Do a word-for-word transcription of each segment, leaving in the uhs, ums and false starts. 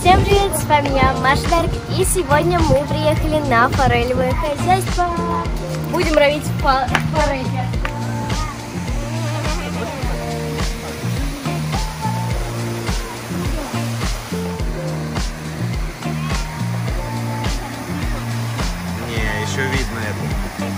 Всем привет, с вами я, Маша Дарк, и сегодня мы приехали на форелевое хозяйство. Будем ловить форель. Не, еще видно это.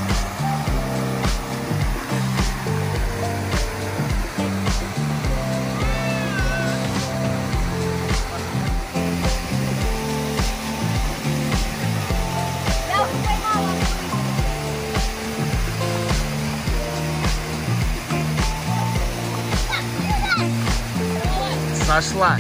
Сошла.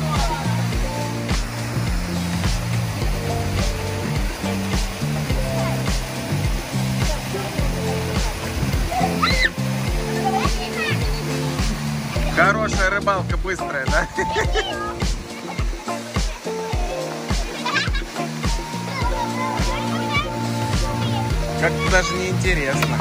Хорошая рыбалка, быстрая, да? Как-то даже не интересно.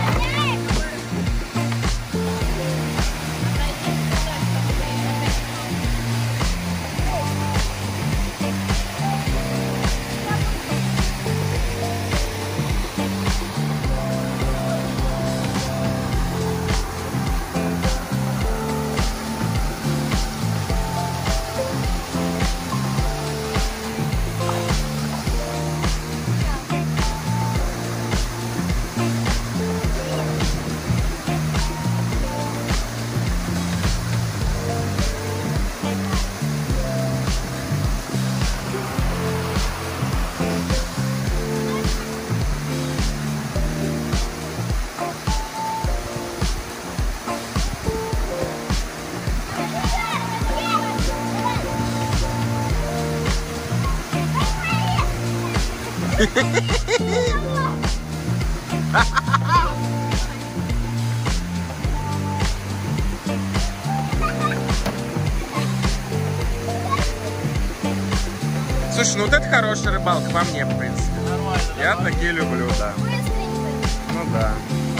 Слушай, ну вот это хорошая рыбалка по мне, в принципе. Нормально. Я такие люблю, да. Ну да.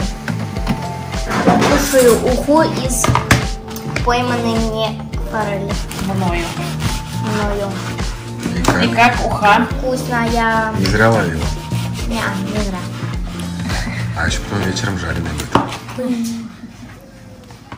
Кушаю уху из пойманной мне форели. Мною. Мною. И как? И как уха? Вкусная. Не зря ловила. Не, не зря. А еще потом вечером жареная будет.